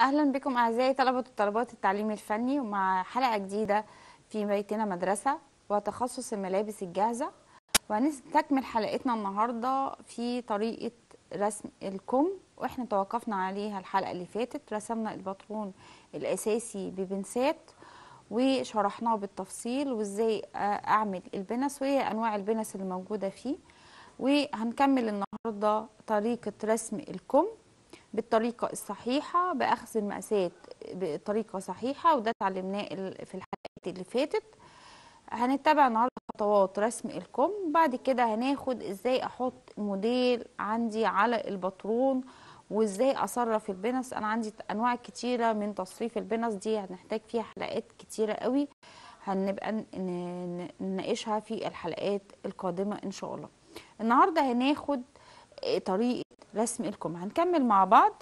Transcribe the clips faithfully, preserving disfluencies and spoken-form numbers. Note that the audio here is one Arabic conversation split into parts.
أهلا بكم أعزائي طلبة وطالبات التعليم الفني ومع حلقة جديدة في بيتنا مدرسة وتخصص الملابس الجاهزة. وهنستكمل حلقتنا النهاردة في طريقة رسم الكم، واحنا توقفنا عليها الحلقة اللي فاتت. رسمنا الباترون الأساسي ببنسات وشرحناه بالتفصيل وازاي أعمل البنس وهي أنواع البنس اللي موجودة فيه. وهنكمل النهاردة طريقة رسم الكم بالطريقة الصحيحة بأخذ المقاسات بطريقة صحيحة، وده اتعلمناه في الحلقات اللي فاتت. هنتبع النهارده خطوات رسم الكم. بعد كده هناخد ازاي احط موديل عندي على الباترون وازاي اصرف البنس. انا عندي انواع كتيرة من تصريف البنس، دي هنحتاج فيها حلقات كتيرة قوي، هنبقى نناقشها في الحلقات القادمة ان شاء الله. النهارده هناخد طريقة رسم الكم، هنكمل مع بعض.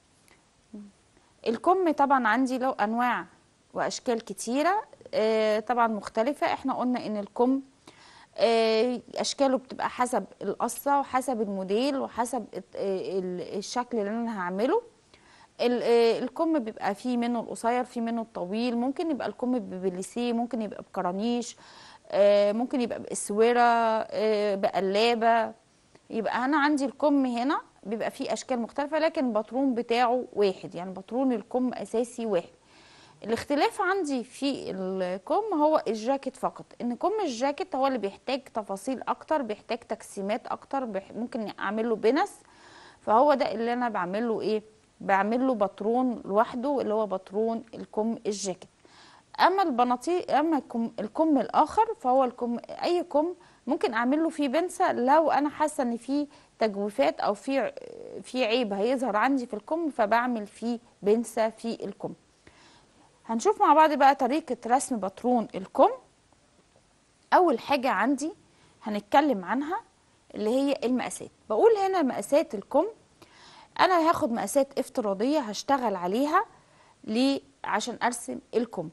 الكم طبعا عندي له انواع واشكال كتيره آه طبعا مختلفه. احنا قلنا ان الكم آه اشكاله بتبقى حسب القصه وحسب الموديل وحسب الشكل اللي انا هعمله. الكم بيبقى فيه منه القصير، فيه منه الطويل، ممكن يبقى الكم ببليسيه، ممكن يبقى بكرانيش، آه ممكن يبقى باسوره، آه بقلابه. يبقى انا عندي الكم هنا بيبقى فيه اشكال مختلفه، لكن الباترون بتاعه واحد، يعني باترون الكم اساسي واحد. الاختلاف عندي في الكم هو الجاكيت فقط، ان كم الجاكيت هو اللي بيحتاج تفاصيل اكتر، بيحتاج تقسيمات اكتر، بيح... ممكن اعمل له بنس، فهو ده اللي انا بعمل له ايه، بعمل له باترون لوحده اللي هو باترون الكم الجاكيت. اما البناطيل، اما الكم, الكم الاخر فهو الكم اي كم ممكن اعمل له فيه بنسه لو انا حاسه ان فيه تجويفات او في في عيب هيظهر عندي في الكم، فبعمل فيه بنسه في الكم. هنشوف مع بعض بقى طريقه رسم باترون الكم. اول حاجه عندي هنتكلم عنها اللي هي المقاسات. بقول هنا مقاسات الكم، انا هاخد مقاسات افتراضيه هشتغل عليها ليه عشان ارسم الكم.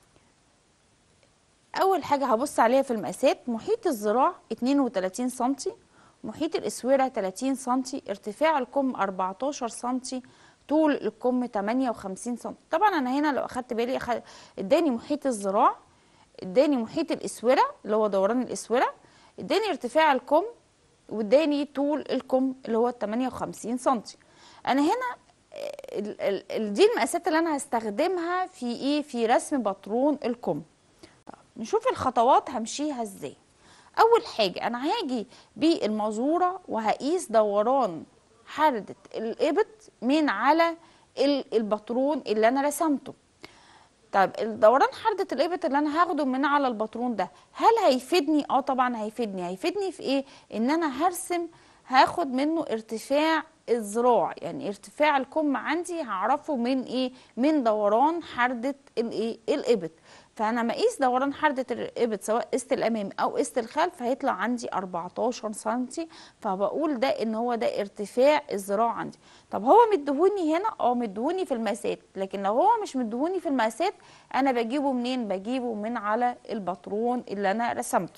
اول حاجه هبص عليها في المقاسات، محيط الذراع اتنين وتلاتين سنتي، محيط الاسوره تلاتين سنتي، ارتفاع الكم اربعتاشر سنتي، طول الكم تمانية وخمسين سنتي. طبعا انا هنا لو اخدت بالي أخد... اداني محيط الذراع، اداني محيط الاسوره اللي هو دوران الاسوره، اداني ارتفاع الكم، واداني طول الكم اللي هو تمانية وخمسين سنتي. انا هنا ال... ال... ال... دي المقاسات اللي انا هستخدمها في ايه، في رسم باترون الكم. نشوف الخطوات همشيها ازاي. اول حاجة انا هاجي بالمازورة وهقيس دوران حردة الابط من على الباترون اللي انا رسمته. طيب الدوران حردة الابط اللي انا هاخده من على الباترون ده هل هيفيدني؟ اه طبعا هيفيدني. هيفيدني في ايه؟ ان انا هرسم هاخد منه ارتفاع الذراع، يعني ارتفاع الكم عندي هعرفه من ايه، من دوران حردة الايه الابط. فانا مقيس دوران حردة الابط سواء قست الامام او قست الخلف هيطلع عندي اربعتاشر سنتي، فبقول ده ان هو ده ارتفاع الذراع عندي. طب هو مدهوني هنا؟ اه مدهوني في المقاسات، لكن لو هو مش مدهوني في المقاسات انا بجيبه منين؟ بجيبه من على الباترون اللي انا رسمته.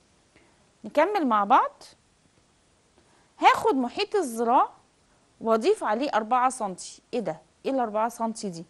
نكمل مع بعض. هاخد محيط الذراع واضيف عليه اربعة سنتي. ايه ده؟ ايه الاربعة سنتي دي؟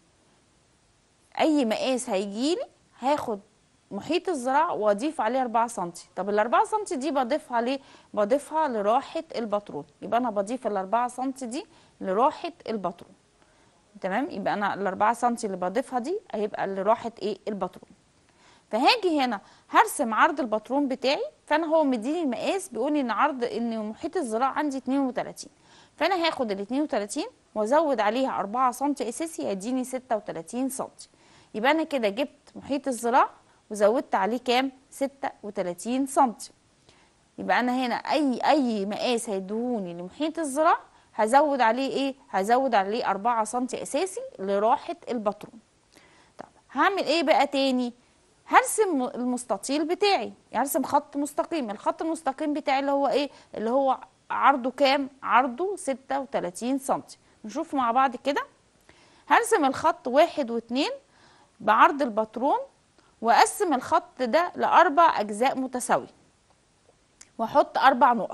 اي مقاس هيجيلي هاخد محيط الذراع واضيف عليه اربعة سنتي. طب ال اربعة سنتي دي بضيفها ليه؟ بضيفها لراحه الباترون. يبقى انا بضيف ال اربعة سنتي دي لراحه الباترون. تمام؟ يبقى انا ال اربعة سنتي اللي بضيفها دي هيبقى لراحه ايه؟ الباترون. فهاجي هنا هرسم عرض الباترون بتاعي، فانا هو مديني المقاس بيقول لي ان عرض ان محيط الذراع عندي اتنين وتلاتين، فانا هاخد ال اتنين وتلاتين وازود عليها اربعة سنتي اساسي هيديني ستة وتلاتين سنتي. يبقى انا كده جبت محيط الذراع وزودت عليه كام؟ ستة وتلاتين سنتي. يبقى انا هنا اي اي مقاس هيدهوني لمحيط الذراع هزود عليه ايه؟ هزود عليه اربعة سنتي اساسي لراحه الباترون. طب هعمل ايه بقى تاني؟ هرسم المستطيل بتاعي، يعني هرسم خط مستقيم. الخط المستقيم بتاعي اللي هو ايه؟ اللي هو عرضه كام؟ عرضه ستة وتلاتين سنتي. نشوف مع بعض كده. هرسم الخط واحد واتنين بعرض الباترون، واقسم الخط ده لاربع اجزاء متساويه، واحط اربع نقط.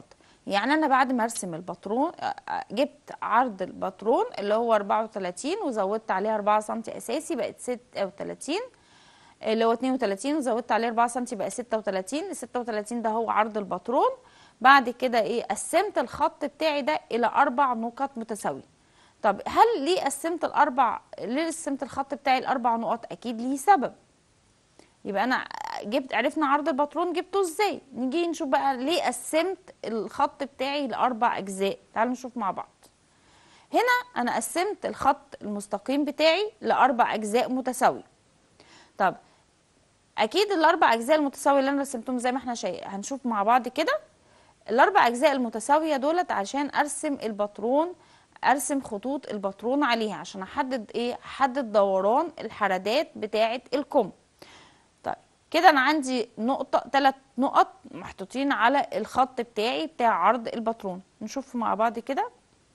يعني انا بعد ما ارسم الباترون جبت عرض الباترون اللي هو أربعة وثلاثين وزودت عليه أربعة سنتي اساسي بقت ستة وثلاثين، اللي هو اتنين وثلاثين وزودت عليه أربعة سنتي بقى ستة وثلاثين. ال ستة وثلاثين ده هو عرض الباترون. بعد كده ايه، قسمت الخط بتاعي ده الى اربع نقط متساويه. طب هل ليه قسمت الاربع ليه قسمت الخط بتاعي الاربع نقط؟ اكيد ليه سبب. يبقى انا جبت عرفنا عرض الباترون جبته ازاي، نيجي نشوف بقى ليه قسمت الخط بتاعي لاربع اجزاء. تعالوا نشوف مع بعض. هنا انا قسمت الخط المستقيم بتاعي لاربع اجزاء متساويه. طب اكيد الاربع اجزاء المتساويه اللي انا رسمتهم زي ما احنا شايفين هنشوف مع بعض كده، الاربع اجزاء المتساويه دولت عشان ارسم الباترون، ارسم خطوط الباترون عليها عشان احدد ايه، احدد دوران الحردات بتاعه الكم. طيب كده انا عندي نقطه ثلاث نقط محطوطين على الخط بتاعي بتاع عرض الباترون. نشوف مع بعض كده.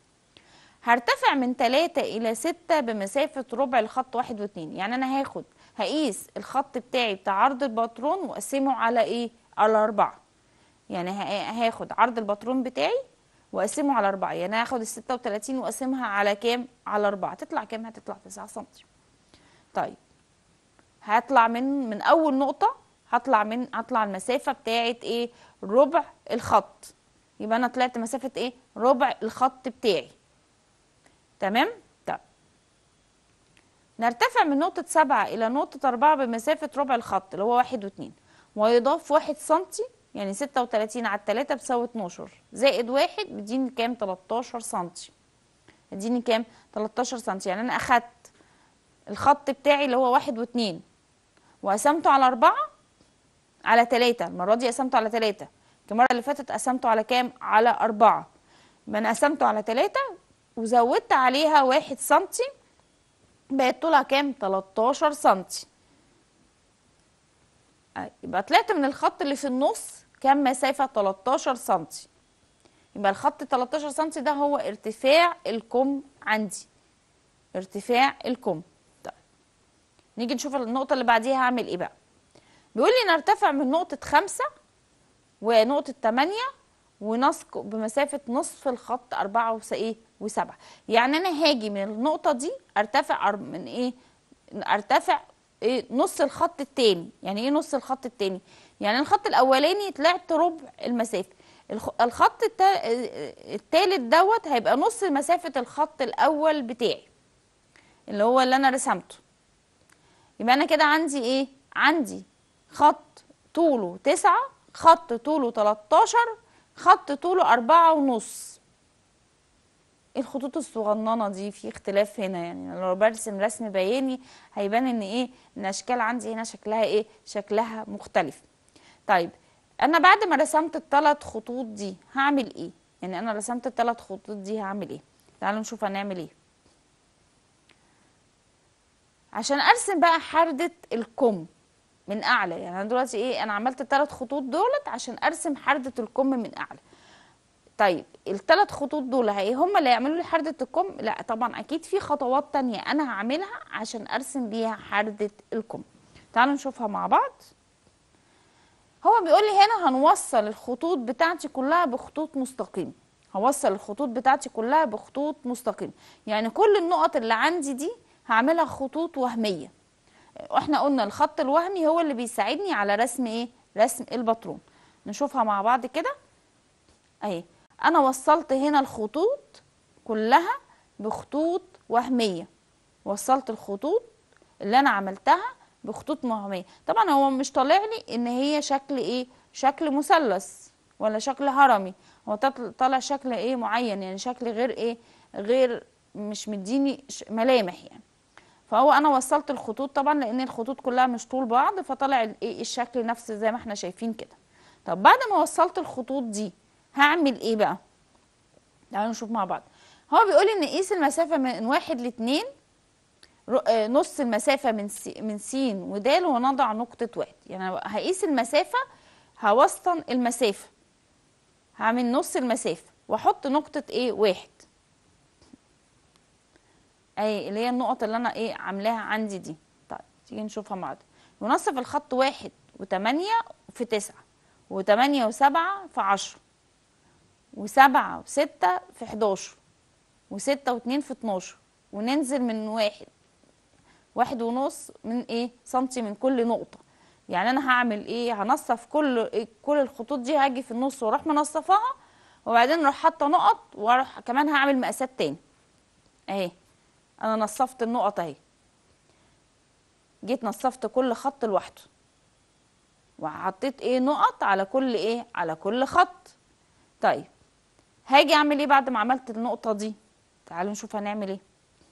هرتفع من ثلاثة الى ستة بمسافه ربع الخط واحد واتنين. يعني انا هاخد هقيس الخط بتاعي بتاع عرض الباترون واقسمه على ايه، على اربعة. يعني هاخد عرض الباترون بتاعي واقسمه على اربعة، يعني هاخد ال ستة وثلاثين واقسمها على كام، على اربعة، تطلع كام؟ هتطلع تسعة سنتي. طيب هطلع من من اول نقطة، هطلع من هطلع المسافة بتاعت ايه، ربع الخط. يبقى انا طلعت مسافة ايه، ربع الخط بتاعي. تمام. طيب نرتفع من نقطة سبعة الى نقطة اربعة بمسافة ربع الخط اللي هو واحد واتنين، ويضاف واحد سنتي. يعني ستة وثلاثين على التلاتة بتساوي اتناشر زائد واحد بيديني كام، تلتاشر سنتي. اديني كام، تلتاشر سنتي. يعني انا اخدت الخط بتاعي اللي هو واحد واتنين وقسمته على اربعة على تلاتة. المرة دي قسمته على تلاتة، المرة اللي فاتت قسمته على كام، على اربعة. يبقى انا قسمته على تلاتة وزودت عليها واحد سنتي، بقت طولها كام، تلتاشر سنتي. يبقى طلعت من الخط اللي في النص كام مسافة، تلتاشر سنتي. يبقى الخط تلتاشر سنتي ده هو ارتفاع الكم عندي، ارتفاع الكم. طيب نيجي نشوف النقطة اللي بعديها هعمل ايه بقى. بيقول لي نرتفع من نقطة خمسة ونقطة تمانية ونسق بمسافة نصف الخط أربعة وس ايه وسبعة. يعني أنا هاجي من النقطة دي ارتفع من ايه، ارتفع ايه، نص الخط التاني. يعني ايه نص الخط التاني؟ يعني الخط الأولاني طلعت ربع المسافة، الخط التالت دوت هيبقى نص مسافة الخط الأول بتاعي اللي هو اللي أنا رسمته. يبقى أنا كده عندي إيه؟ عندي خط طوله تسعة، خط طوله تلتاشر، خط طوله أربعة ونص. الخطوط الصغننة دي في اختلاف هنا، يعني لو برسم رسم بياني هيبان إن إيه، إن أشكال عندي هنا شكلها إيه، شكلها مختلف. طيب انا بعد ما رسمت الثلاث خطوط دي هعمل ايه؟ يعني انا رسمت الثلاث خطوط دي هعمل ايه؟ تعالوا نشوف هنعمل ايه. عشان ارسم بقى حردة الكم من اعلى، يعني انا دلوقتي ايه، انا عملت الثلاث خطوط دولت عشان ارسم حردة الكم من اعلى. طيب الثلاث خطوط دول هي هم اللي هيعملوا لي حردة الكم؟ لا طبعا، اكيد في خطوات تانية انا هعملها عشان ارسم بيها حردة الكم. تعالوا نشوفها مع بعض. هو بيقول لي هنا هنوصل الخطوط بتاعتي كلها بخطوط مستقيم. هوصل الخطوط بتاعتي كلها بخطوط مستقيم، يعني كل النقط اللي عندي دي هعملها خطوط وهمية. واحنا قلنا الخط الوهمي هو اللي بيساعدني على رسم ايه، رسم الباترون. نشوفها مع بعض كده اهي. انا وصلت هنا الخطوط كلها بخطوط وهمية، وصلت الخطوط اللي انا عملتها بخطوط وهميه. طبعا هو مش طالع لي ان هي شكل ايه، شكل مثلث ولا شكل هرمي، هو طالع شكل ايه معين، يعني شكل غير ايه، غير مش مديني ملامح يعني. فهو انا وصلت الخطوط طبعا لان الخطوط كلها مش طول بعض، فطلع ايه الشكل نفس زي ما احنا شايفين كده. طب بعد ما وصلت الخطوط دي هعمل ايه بقى؟ تعالوا نشوف مع بعض. هو بيقول لي ان قيس المسافه من واحد لاتنين، نص المسافة من سي من س ود ونضع نقطة واحد. يعني هقيس المسافة، هوسطن المسافة، هعمل نص المسافة واحط نقطة ايه، واحد. اي اللي هي النقط اللي انا ايه عاملاها عندي دي. طيب تيجي نشوفها مع بعض. ينصف الخط واحد وتمانية في تسعة وتمانية وسبعة في عشرة وسبعة وستة في حداشر، وستة واتنين في اتناشر، وننزل من واحد واحد ونص من ايه سنتي من كل نقطة. يعني انا هعمل ايه؟ هنصف كل إيه؟ كل الخطوط دي هاجي في النص واروح منصفاها، وبعدين اروح حاطه نقط، واروح كمان هعمل مقاسات تاني اهي. انا نصفت النقط اهي، جيت نصفت كل خط لوحده، وحطيت ايه نقط على كل ايه على كل خط. طيب هاجي اعمل ايه بعد ما عملت النقطة دي؟ تعالوا نشوف هنعمل ايه.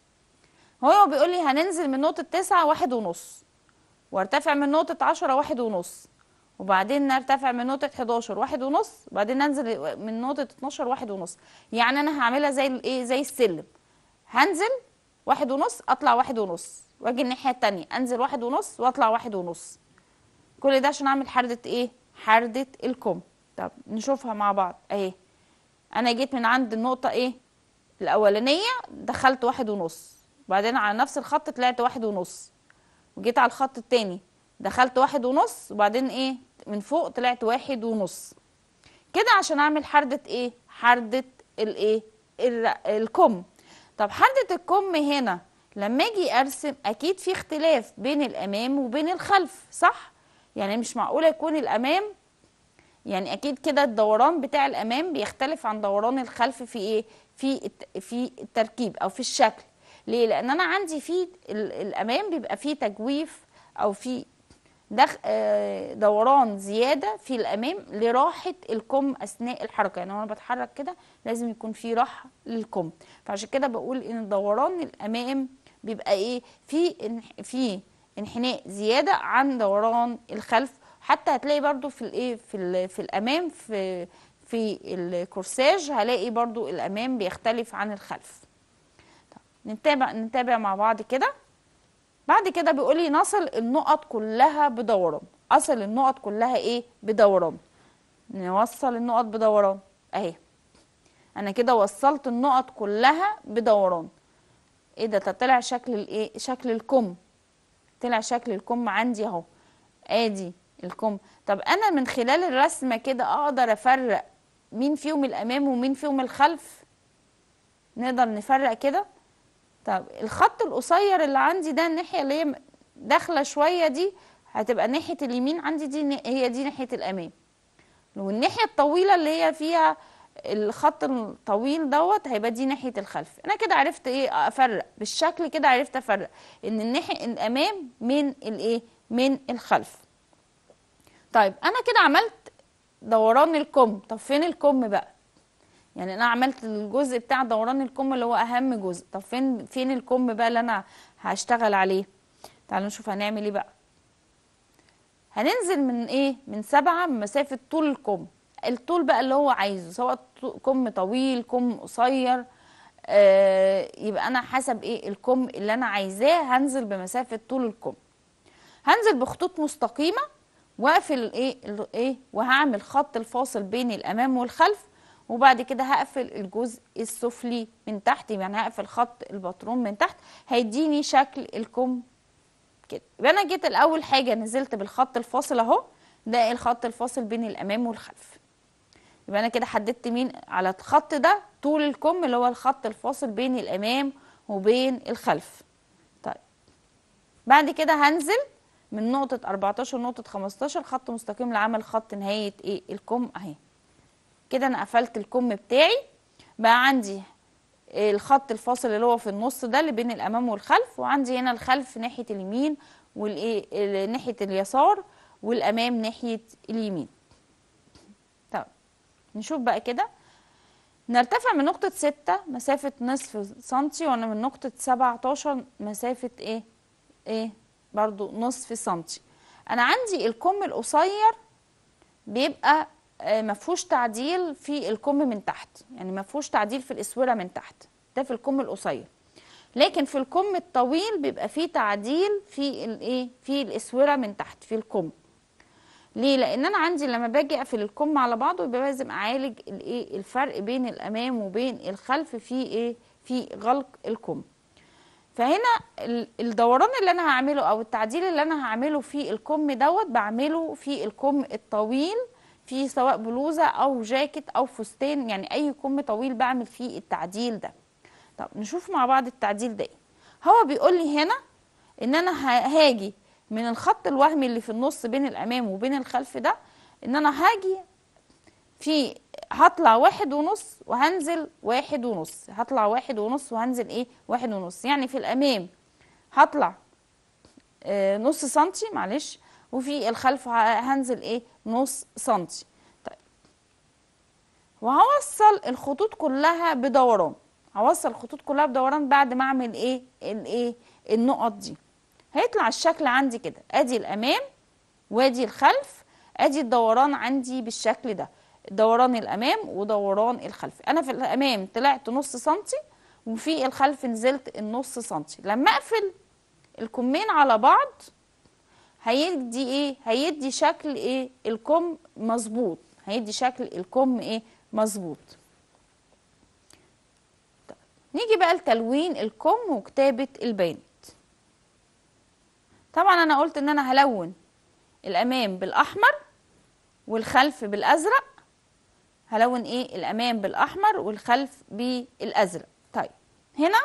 هو بيقول لي هننزل من نقطة تسعة واحد ونص، وارتفع من نقطة عشرة واحد ونص، وبعدين نرتفع من نقطة حداشر واحد ونص، وبعدين ننزل من نقطة اتناشر واحد ونص. يعني انا هعملها زي الايه زي السلم، هنزل واحد ونص اطلع واحد ونص، واجي الناحية التانية انزل واحد ونص واطلع واحد ونص. كل ده عشان اعمل حردة ايه؟ حردة الكم. طب نشوفها مع بعض اهي. انا جيت من عند النقطة ايه الاولانية، دخلت واحد ونص، وبعدين على نفس الخط طلعت واحد ونص، وجيت على الخط التاني دخلت واحد ونص، وبعدين ايه من فوق طلعت واحد ونص كده، عشان اعمل حردة ايه؟ حردة الايه الكم. طب حردة الكم هنا لما اجي ارسم اكيد في اختلاف بين الامام وبين الخلف، صح؟ يعني مش معقولة يكون الامام، يعني اكيد كده الدوران بتاع الامام بيختلف عن دوران الخلف في ايه؟ في في التركيب او في الشكل. ليه؟ لان انا عندي في الامام بيبقى فيه تجويف او في دخ دوران زياده في الامام لراحه الكم اثناء الحركه. يعني وانا بتحرك كده لازم يكون في راحه للكم، فعشان كده بقول ان دوران الامام بيبقى ايه؟ في في انحناء زياده عن دوران الخلف. حتى هتلاقي برضو في الايه في في الامام في في الكورساج هلاقي برضو الامام بيختلف عن الخلف. طب نتابع نتابع مع بعض كده. بعد كده بيقول لي نصل النقط كلها بدوران. اصل النقط كلها ايه؟ بدوران. نوصل النقط بدوران اهي. انا كده وصلت النقط كلها بدوران. ايه ده؟ طلع شكل الايه؟ شكل الكم. طلع شكل الكم عندي اهو، ادي الكم. طب انا من خلال الرسمه كده اقدر افرق مين فيهم الامام ومين فيهم الخلف؟ نقدر نفرق كده. طب الخط القصير اللي عندي ده الناحيه اللي هي داخله شويه دي هتبقى ناحيه اليمين عندي، دي هي دي ناحيه الامام. والناحيه الطويله اللي هي فيها الخط الطويل دوت هيبقى دي ناحيه الخلف. انا كده عرفت ايه؟ افرق بالشكل كده، عرفت افرق ان الناحيه الامام من الايه؟ من الخلف. طيب انا كده عملت دوران الكم. طب فين الكم بقى؟ يعني انا عملت الجزء بتاع دوران الكم اللي هو اهم جزء. طب فين فين الكم بقى اللي انا هشتغل عليه؟ تعالوا نشوف هنعمل ايه بقى. هننزل من ايه؟ من سبعة من مسافة طول الكم. الطول بقى اللي هو عايزه، سواء كم طويل كم قصير، آه يبقى انا حسب ايه الكم اللي انا عايزاه هنزل بمسافة طول الكم. هنزل بخطوط مستقيمة واقفل ايه ايه وهعمل خط الفاصل بين الامام والخلف، وبعد كده هقفل الجزء السفلي من تحت. يعني هقفل خط الباترون من تحت هيديني شكل الكم كده. يبقى انا جيت الاول حاجه نزلت بالخط الفاصل اهو، ده الخط الفاصل بين الامام والخلف. يبقى انا كده حددت مين على الخط ده؟ طول الكم اللي هو الخط الفاصل بين الامام وبين الخلف. طيب بعد كده هنزل من نقطة أربعتاشر نقطة خمستاشر خط مستقيم لعمل خط نهاية ايه الكم اهي. كده انا قفلت الكم بتاعي. بقى عندي الخط الفاصل اللي هو في النص ده اللي بين الامام والخلف، وعندي هنا الخلف ناحية اليمين والايه ناحية اليسار، والامام ناحية اليمين. طب نشوف بقى كده. نرتفع من نقطة ستة مسافة نصف سنتي، وانا من نقطة سبعتاشر مسافة ايه ايه برضو نصف سنتي. انا عندي الكم القصير بيبقى مفهوش تعديل في الكم من تحت، يعني مفهوش تعديل في الاسوره من تحت، ده في الكم القصير. لكن في الكم الطويل بيبقى فيه تعديل في الايه في الاسوره من تحت في الكم. ليه؟ لان انا عندي لما باجي اقفل الكم على بعضه يبقى لازم اعالج الايه الفرق بين الامام وبين الخلف في ايه في غلق الكم. فهنا الدوران اللي انا هعمله او التعديل اللي انا هعمله في الكم دوت بعمله في الكم الطويل في سواء بلوزه او جاكيت او فستان، يعني اي كم طويل بعمل فيه التعديل ده. طب نشوف مع بعض التعديل ده ايه. هو بيقول لي هنا ان انا هاجي من الخط الوهمي اللي في النص بين الامام وبين الخلف ده، ان انا هاجي في هطلع واحد ونص وهنزل واحد ونص، هطلع واحد ونص وهنزل ايه واحد ونص. يعني في الامام هطلع آه نص سنتي معلش، وفي الخلف هنزل ايه نص سنتي. طيب وهوصل الخطوط كلها بدوران، هوصل الخطوط كلها بدوران بعد ما اعمل ايه الايه النقط دي. هيطلع الشكل عندي كده، ادي الامام وادي الخلف، ادي الدوران عندي بالشكل ده، دوران الامام ودوران الخلف. انا في الامام طلعت نص سنتي وفي الخلف نزلت النص سنتي. لما اقفل الكمين على بعض هيدي ايه هيدي شكل ايه الكم مظبوط، هيدي شكل الكم ايه مظبوط. طيب نيجي بقى لتلوين الكم وكتابة البيانات. طبعا انا قلت ان انا هلون الامام بالاحمر والخلف بالازرق، هلون ايه الامام بالاحمر والخلف بالازرق. طيب هنا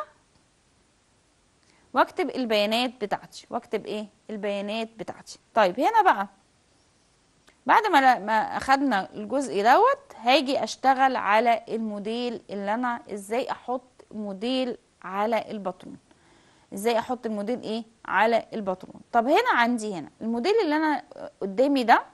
واكتب البيانات بتاعتي، واكتب ايه البيانات بتاعتي. طيب هنا بقى بعد ما ما اخدنا الجزء دوت هاجي اشتغل على الموديل، اللي انا ازاي احط موديل على الباترون، ازاي احط الموديل ايه على الباترون. طب هنا عندي هنا الموديل اللي انا قدامي ده،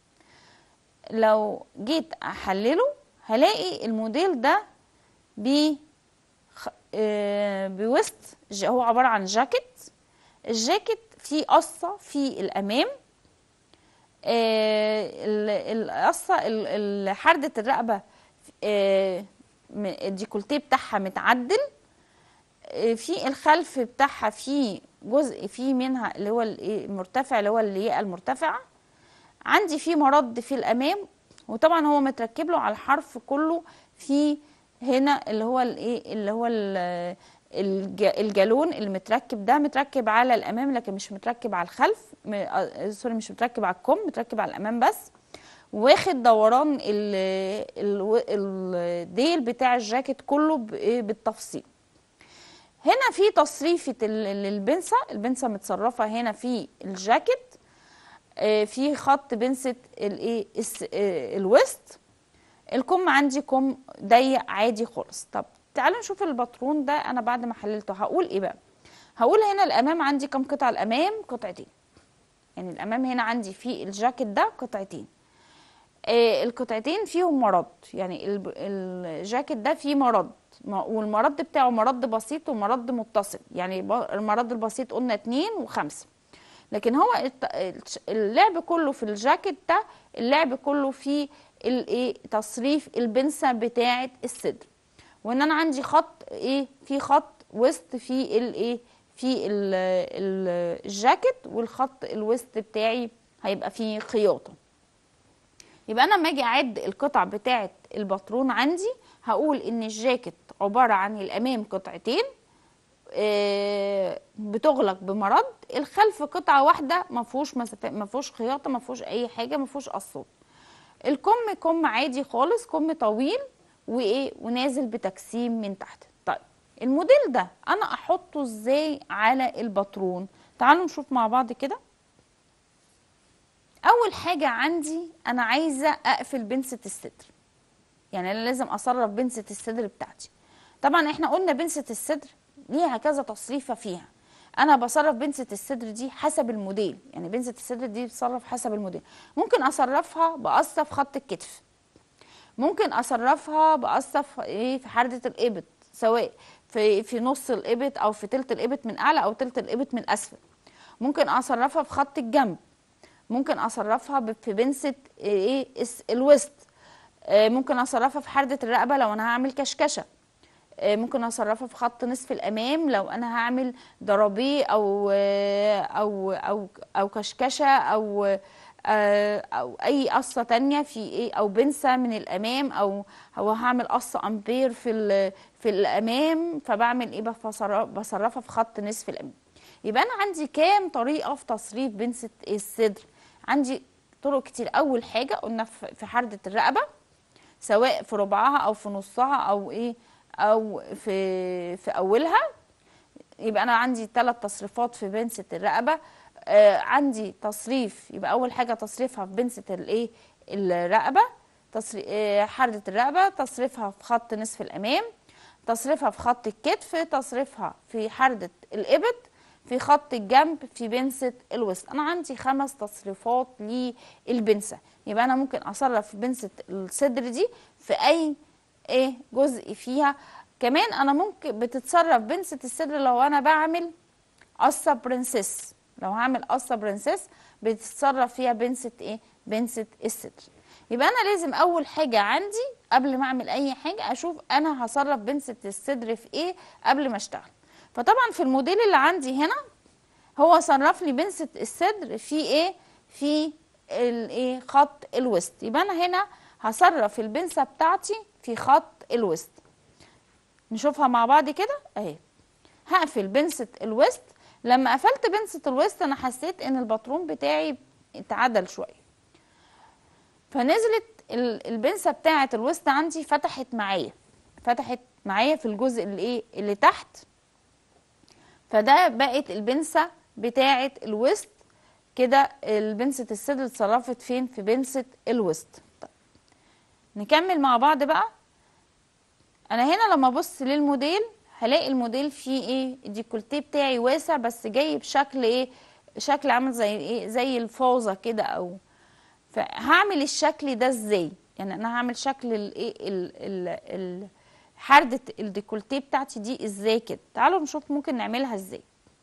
لو جيت احلله هلاقي الموديل ده ب آه بوسط، هو عبارة عن جاكيت. الجاكيت فيه قصة في الامام، آه القصة حردة الرقبة آه الديكولتيه بتاعها متعدل، آه في الخلف بتاعها في جزء فيه منها اللي هو المرتفع، اللي هو اللياقة المرتفعة. عندي فيه مرد في الامام، وطبعا هو متركب له على الحرف كله في هنا اللي هو الايه اللي هو الجالون اللي متركب ده، متركب على الامام لكن مش متركب على الخلف، سوري مش متركب على الكم، متركب على الامام بس. واخد دوران الديل بتاع الجاكيت كله بالتفصيل. هنا في تصريفة البنسة، البنسة متصرفة هنا في الجاكيت، في خط بنسة الايه الوسط. الكم عندي كم ضيق عادي خالص. طب تعالوا نشوف الباترون ده. انا بعد ما حللته هقول ايه بقى؟ هقول هنا الامام عندي كم قطعه؟ الامام قطعتين، يعني الامام هنا عندي في الجاكيت ده قطعتين، آه القطعتين فيهم مرد، يعني الجاكيت ده فيه مرد، والمرد بتاعه مرد بسيط ومرد متصل. يعني المرد البسيط قلنا اتنين وخمسة، لكن هو اللعب كله في الجاكيت ده، اللعب كله في الايه تصريف البنسه بتاعه الصدر، وان انا عندي خط ايه في خط وسط في الايه في الجاكيت، والخط الوسط بتاعي هيبقى فيه خياطه. يبقى انا لما اجي اعد القطع بتاعه الباترون عندي هقول ان الجاكيت عباره عن الامام قطعتين بتغلق بمرد، الخلف قطعه واحده ما فيهوش مسافات، ما فيهوش خياطه، ما فيهوش اي حاجه، ما فيهوش قصات. الكم كم عادي خالص، كم طويل وايه ونازل بتجسيم من تحت. طيب الموديل ده انا احطه ازاي على الباترون؟ تعالوا نشوف مع بعض كده. اول حاجه عندي انا عايزه اقفل بنسه الصدر، يعني انا لازم اصرف بنسه الصدر بتاعتي. طبعا احنا قلنا بنسه الصدر ليها كذا تصريفه فيها، انا بصرف بنسه الصدر دي حسب الموديل، يعني بنسه الصدر دي بتصرف حسب الموديل. ممكن اصرفها بقصه في خط الكتف، ممكن اصرفها بقصه في ايه في حرده الابط، سواء في في نص الابط او في تلت الابط من اعلى او تلت الابط من اسفل. ممكن اصرفها في خط الجنب، ممكن اصرفها في بنسه ايه الوسط، ممكن اصرفها في حرده الرقبه لو انا هعمل كشكشه، ممكن اصرفها في خط نصف الامام لو انا هعمل ضربيه او او او او كشكشه او او اي قصه تانية في ايه، او بنسه من الامام، او هو هعمل قصه امبير في في الامام فبعمل ايه بصرفها في خط نصف الامام. يبقى انا عندي كام طريقه في تصريف بنسه الصدر؟ عندي طرق كتير. اول حاجه قلنا في حردة الرقبه، سواء في ربعها او في نصها او ايه او في في اولها، يبقى انا عندي ثلاث تصريفات في بنسة الرقبه. آه عندي تصريف، يبقى اول حاجه تصريفها في بنسة الايه الرقبه، تصريف آه حردة الرقبه، تصريفها في خط نصف الامام، تصريفها في خط الكتف، تصريفها في حردة الإبط، في خط الجنب، في بنسة الوسط. أنا عندي خمس تصريفات للبنسة. يبقى أنا ممكن أصرف في بنسة الصدر دي في أي إيه جزء فيها. كمان أنا ممكن بتتصرف بنسة الصدر لو أنا بعمل قصة برنسيس، لو هعمل قصة برنسيس بتتصرف فيها بنسة إيه بنسة الصدر. يبقى انا لازم اول حاجه عندي قبل ما اعمل اي حاجه اشوف انا هصرف بنسة الصدر في ايه قبل ما اشتغل. فطبعا في الموديل اللي عندي هنا هو صرف لي بنسة الصدر في ايه في الايه خط الوسط. يبقى انا هنا هصرف البنسة بتاعتي في خط الوسط. نشوفها مع بعض كده اهي. هقفل بنسة الوسط. لما قفلت بنسة الوسط انا حسيت ان الباترون بتاعي اتعدل شويه، فنزلت البنسة بتاعة الوسط عندي فتحت معايا فتحت معايا في الجزء اللي ايه اللي تحت. فده بقت البنسة بتاعة الوسط كده. البنسة الصدر اتصرفت فين؟ في بنسة الوسط. طيب نكمل مع بعض بقى. انا هنا لما ابص للموديل هلاقي الموديل فيه ايه الديكولتيه بتاعي واسع، بس جاي بشكل ايه شكل عامل زي ايه زي الفوزة كده. او فهعمل الشكل ده ازاي؟ يعني انا هعمل شكل الايه ال حردة الديكولتيه بتاعتي دي ازاي كده. تعالوا نشوف ممكن نعملها ازاي.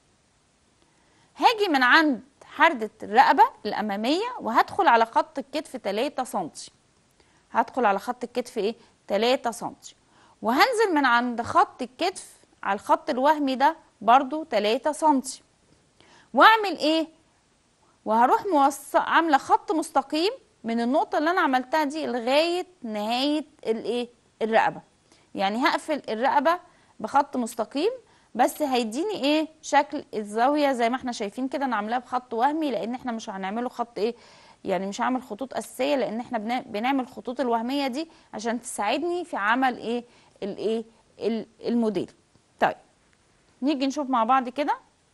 هاجي من عند حردة الرقبة الامامية وهدخل على خط الكتف تلاتة سنتي. هدخل على خط الكتف ايه تلاتة سنتي، وهنزل من عند خط الكتف على الخط الوهمي ده برضو تلاتة سنتي، واعمل ايه وهروح موصل عامله خط مستقيم من النقطه اللي انا عملتها دي لغايه نهايه الايه الرقبه. يعني هقفل الرقبه بخط مستقيم، بس هيديني ايه شكل الزاويه زي ما احنا شايفين كده. انا عاملاها بخط وهمي لان احنا مش هنعمله خط ايه يعني مش هعمل خطوط اساسيه، لان احنا بنعمل الخطوط الوهميه دي عشان تساعدني في عمل ايه الايه الموديل. طيب نيجي نشوف مع بعض كده.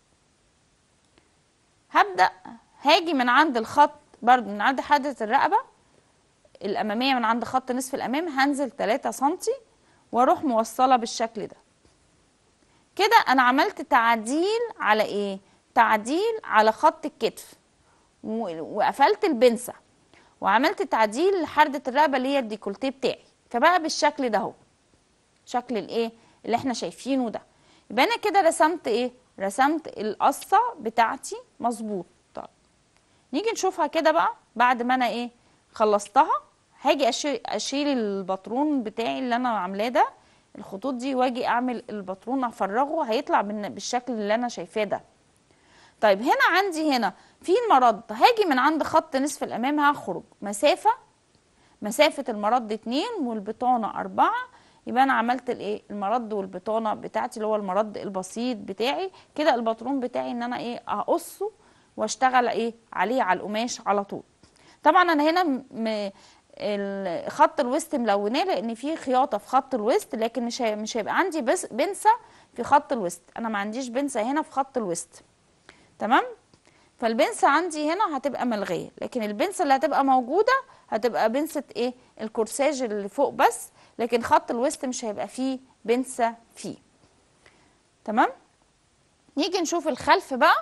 هبدأ هاجي من عند الخط برضو من عند حردة الرقبة الأمامية، من عند خط نصف الأمام هنزل تلاتة سنتي واروح موصلة بالشكل ده كده. أنا عملت تعديل على إيه؟ تعديل على خط الكتف، وقفلت البنسة وعملت تعديل لحردة الرقبة اللي هي الديكولتيه بتاعي. فبقى بالشكل ده اهو، شكل الإيه اللي احنا شايفينه ده. يبقى أنا كده رسمت إيه؟ رسمت القصة بتاعتي مظبوط. نيجي نشوفها كده بقى. بعد ما انا ايه خلصتها هاجي اشيل الباترون بتاعي اللي انا عاملاه ده الخطوط دي، واجي اعمل الباترون افرغه هيطلع بالشكل اللي انا شايفاه ده. طيب هنا عندي هنا في المرد، هاجي من عند خط نصف الامام هخرج مسافه مسافه المرد اتنين والبطانه اربعة. يبقى انا عملت الايه المرد والبطانه بتاعتي اللي هو المرد البسيط بتاعي كده. الباترون بتاعي ان انا ايه اقصه واشتغل ايه عليه على القماش على طول. طبعا انا هنا م... خط الوسط ملوناه لان في خياطه في خط الوسط، لكن مش هي... مش هيبقى عندي بس بنسه في خط الوسط. انا ما عنديش بنسه هنا في خط الوسط، تمام. فالبنسه عندي هنا هتبقى ملغيه، لكن البنسه اللي هتبقى موجوده هتبقى بنسه ايه الكورساج اللي فوق بس، لكن خط الوسط مش هيبقى فيه بنسه فيه، تمام. نيجي نشوف الخلف بقى.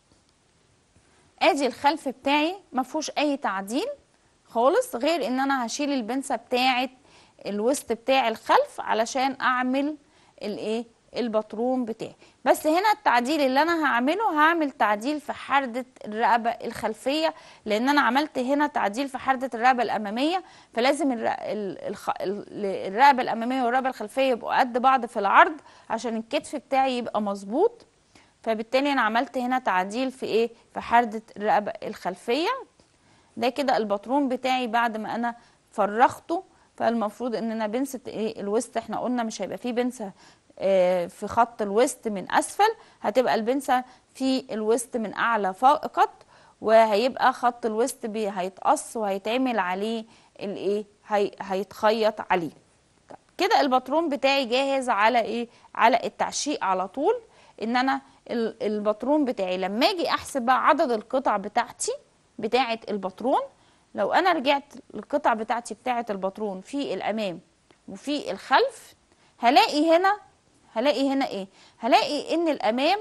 ادي الخلف بتاعي ما فيهوش اي تعديل خالص، غير ان انا هشيل البنسه بتاعه الوسط بتاع الخلف علشان اعمل الايه الباترون بتاعي. بس هنا التعديل اللي انا هعمله هعمل تعديل في حردة الرقبه الخلفيه، لان انا عملت هنا تعديل في حردة الرقبه الاماميه، فلازم الرقبه الاماميه والرقبه الخلفيه يبقوا قد بعض في العرض عشان الكتف بتاعي يبقى مظبوط. فبالتالي انا عملت هنا تعديل في ايه في حردة الرقبه الخلفيه. ده كده الباترون بتاعي بعد ما انا فرغته. فالمفروض ان انا بنسة ايه الوسط احنا قلنا مش هيبقى فيه بنسة اه في خط الوسط من اسفل، هتبقى البنسة في الوسط من اعلى فقط، وهيبقى خط الوسط بي- هيتقص وهيتعمل عليه الايه، هي هيتخيط عليه. كده الباترون بتاعي جاهز على ايه، على التعشيق على طول. ان انا ال- الباترون بتاعي لما اجي احسب بقى عدد القطع بتاعتي بتاعه الباترون، لو انا رجعت القطع بتاعتي بتاعه الباترون في الامام وفي الخلف، هلاقي هنا هلاقي هنا ايه، هلاقي ان الامام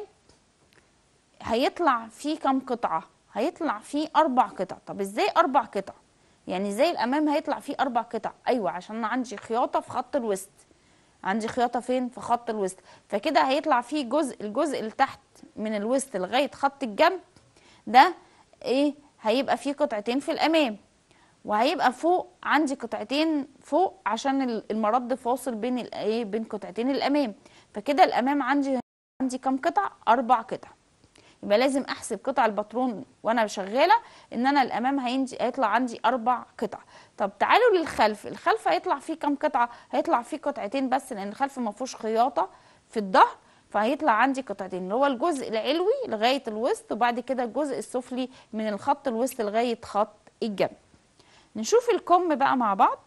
هيطلع فيه كام قطعه، هيطلع فيه اربع قطع. طب ازاي اربع قطع؟ يعني ازاي الامام هيطلع فيه اربع قطع؟ ايوه عشان انا عندي خياطه في خط الوسط، عندي خياطه فين؟ في خط الوسط. فكده هيطلع فيه جزء، الجزء اللي تحت من الوسط لغايه خط الجنب ده ايه، هيبقى فيه قطعتين في الامام، وهيبقى فوق عندي قطعتين فوق عشان المرد فاصل بين الايه، بين قطعتين الامام. فكده الامام عندي عندي كام قطع؟ اربع قطع. يبقى لازم احسب قطع الباترون وانا شغاله، ان انا الامام هينجي هيطلع عندي اربع قطع. طب تعالوا للخلف، الخلف هيطلع فيه كام قطعه؟ هيطلع فيه قطعتين بس، لان الخلف ما فيهوش خياطه في الظهر، فهيطلع عندي قطعتين، اللي هو الجزء العلوي لغايه الوسط، وبعد كده الجزء السفلي من الخط الوسط لغايه خط الجنب. نشوف الكم بقى مع بعض.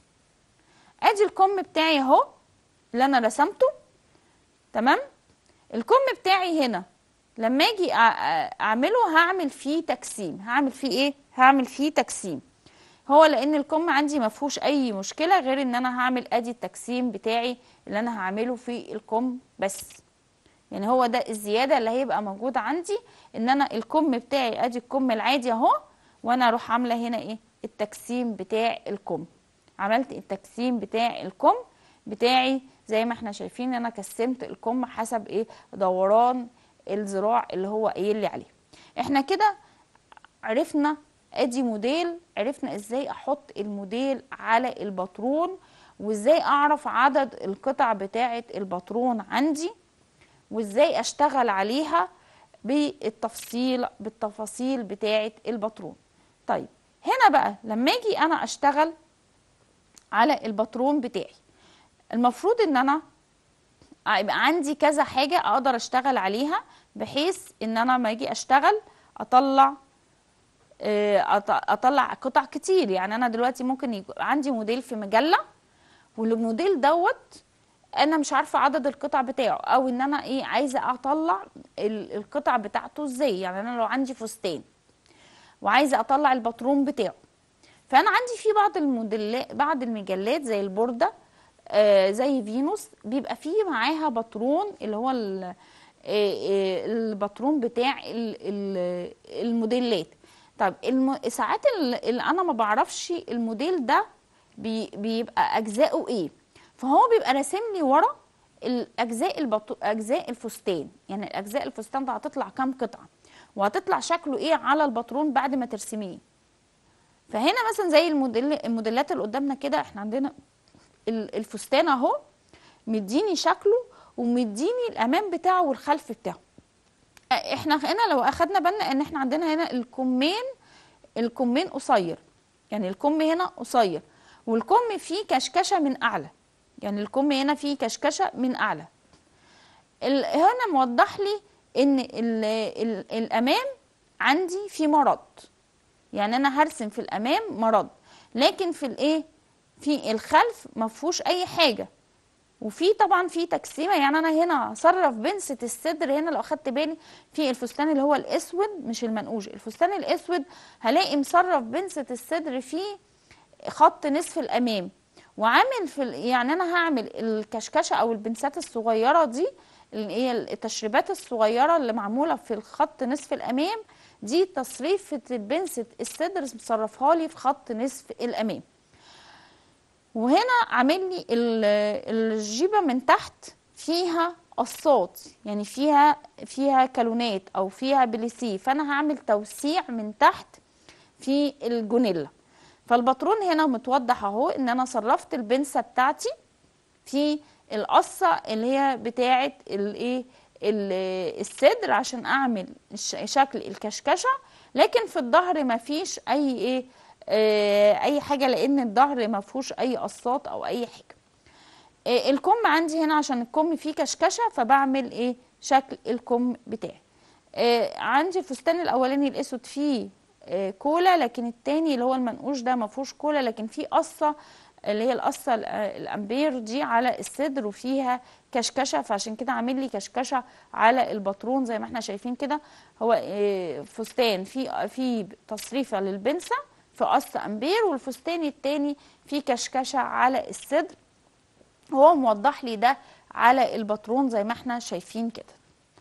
ادي الكم بتاعي اهو اللي انا رسمته، تمام. الكم بتاعي هنا لما اجي اعمله هعمل فيه تجسيم. هعمل فيه ايه؟ هعمل فيه تجسيم. هو لان الكم عندي ما فيهوش اي مشكله، غير ان انا هعمل ادي التجسيم بتاعي اللي انا هعمله في الكم بس. يعني هو ده الزياده اللي هيبقى موجود عندي، ان انا الكم بتاعي ادي الكم العادي اهو، وانا اروح عامله هنا ايه، التجسيم بتاع الكم. عملت التجسيم بتاع الكم بتاعي زي ما احنا شايفين، انا قسمت الكم حسب ايه، دوران الذراع اللي هو قايل لي عليه. احنا كده عرفنا ادي موديل، عرفنا ازاي احط الموديل على الباترون، وازاي اعرف عدد القطع بتاعه الباترون عندي، وازاي اشتغل عليها بالتفصيل بالتفاصيل بتاعه الباترون. طيب هنا بقى لما اجي انا اشتغل على الباترون بتاعي، المفروض ان انا يبقى عندي كذا حاجة اقدر اشتغل عليها، بحيث ان انا ما اجي اشتغل اطلع اطلع قطع كتير. يعني انا دلوقتي ممكن يبقى عندي موديل في مجلة، والموديل دوت انا مش عارفة عدد القطع بتاعه، او ان انا ايه عايزة اطلع القطع بتاعته ازاي. يعني انا لو عندي فستان وعايزة اطلع الباترون بتاعه، فانا عندي في بعض الموديلات، بعض المجلات زي البوردة، آه زي فينوس، بيبقى فيه معاها باترون اللي هو الباترون بتاع الموديلات. طب الم... ساعات اللي انا ما بعرفش الموديل ده بي... بيبقى اجزاؤه ايه، فهو بيبقى راسم لي ورا الاجزاء البطو... اجزاء الفستان. يعني الاجزاء الفستان ده هتطلع كام قطعه، وهتطلع شكله ايه على الباترون بعد ما ترسميه. فهنا مثلا زي الموديل الموديلات اللي قدامنا كده، احنا عندنا الفستان اهو مديني شكله ومديني الامام بتاعه والخلف بتاعه. احنا هنا لو اخدنا بالنا ان احنا عندنا هنا الكمين الكمين قصير، يعني الكم هنا قصير، والكم فيه كشكشه من اعلى. يعني الكم هنا فيه كشكشه من اعلى. هنا موضح لي ان ال ال الامام عندي في مرض، يعني انا هرسم في الامام مرض، لكن في الايه، في الخلف ما فيهوش اي حاجه. وفي طبعا في تقسيمه، يعني انا هنا هصرف بنسة الصدر. هنا لو اخدت بالي في الفستان اللي هو الاسود مش المنقوش، الفستان الاسود هلاقي مصرف بنسة الصدر فيه خط نصف الامام، وعامل في يعني انا هعمل الكشكشه او البنسات الصغيره دي اللي هي التشريبات الصغيره اللي معموله في الخط نصف الامام دي، تصريفه بنسة الصدر مصرفها لي في خط نصف الامام. وهنا عامل لي الجيبه من تحت فيها قصات، يعني فيها فيها كالونات او فيها بليسيه، فانا هعمل توسيع من تحت في الجونيلا. فالباترون هنا متوضح اهو ان انا صرفت البنسه بتاعتي في القصه اللي هي بتاعه الايه الصدر عشان اعمل شكل الكشكشه، لكن في الظهر ما فيش اي ايه آه اي حاجه، لان الظهر ما فيهوش اي قصات او اي حاجه. آه الكم عندي هنا عشان الكم فيه كشكشه، فبعمل ايه شكل الكم بتاعي. آه عندي الفستان الاولاني الاسود فيه آه كولا، لكن التاني اللي هو المنقوش ده ما فيهوش كولا، لكن فيه قصه اللي هي القصه ال- آه، الامبير دي على الصدر وفيها كشكشه، فعشان كده عامل لي كشكشه على الباترون زي ما احنا شايفين كده. هو آه فستان فيه فيه تصريفه للبنسه في قص امبير، والفستان التاني فيه كشكشه على الصدر. هو موضح لي ده على الباترون زي ما احنا شايفين كده.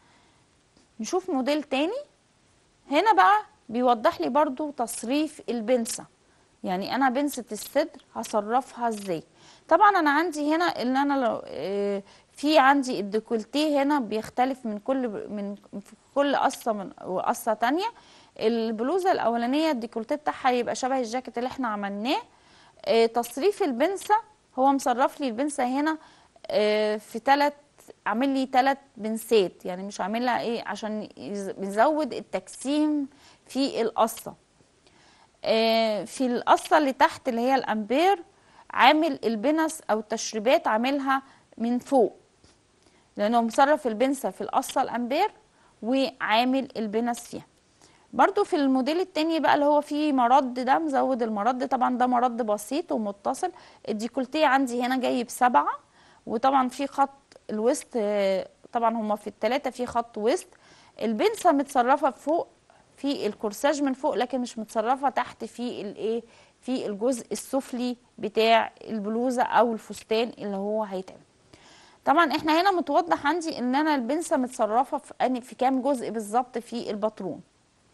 نشوف موديل تاني. هنا بقى بيوضح لي برضو تصريف البنسة، يعني انا بنسة الصدر هصرفها ازاي. طبعا انا عندي هنا ان انا لو اه في عندي الديكولتيه هنا بيختلف من كل من في كل قصة من وقصة تانية. البلوزة الاولانية الديكولتيه بتاعها يبقى شبه الجاكيت اللي احنا عملناه. اه تصريف البنسة هو مصرف لي البنسة هنا اه في ثلاث، عامل لي ثلاث بنسات، يعني مش عاملها ايه عشان يز- بيزود التجسيم في القصة. آه، في القصة اللي تحت اللي هي الأمبير عامل البنس أو التشريبات عاملها من فوق، لأنه مصرف البنسة في القصة الأمبير وعامل البنس فيها. برضو في الموديل التاني بقى اللي هو فيه مرد، ده مزود المرد، طبعا ده مرد بسيط ومتصل. الديكولتيه عندي هنا جاي بسبعة، وطبعا في خط الوسط، آه، طبعا هما في التلاتة في خط وسط. البنسة متصرفة فوق في الكورساج من فوق، لكن مش متصرفة تحت في الايه في الجزء السفلي بتاع البلوزة او الفستان اللي هو هيتعمل. طبعا احنا هنا متوضح عندي ان انا البنسة متصرفة في أني- في كام جزء بالظبط في الباترون.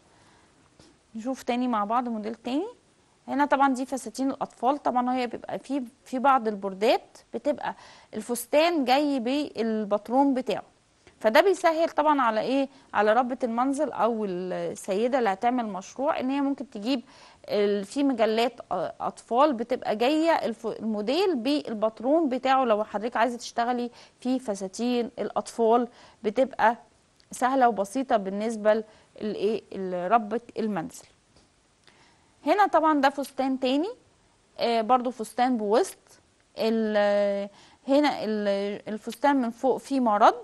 نشوف تاني مع بعض موديل تاني. هنا طبعا دي فساتين الاطفال، طبعا هي بيبقى في في بعض البوردات بتبقى الفستان جاي بالباترون بتاعه، فده بيسهل طبعا على ايه على ربة المنزل او السيده اللي هتعمل مشروع، ان هي ممكن تجيب ال- في مجلات آه، اطفال بتبقى جايه الف- الموديل بالباترون بتاعه. لو حضرتك عايزه تشتغلي في فساتين الاطفال بتبقى سهله وبسيطه بالنسبه لايه لربة المنزل. هنا طبعا ده فستان تاني، آه برضو فستان بوسط. ال- هنا ال- الفستان من فوق فيه مرد،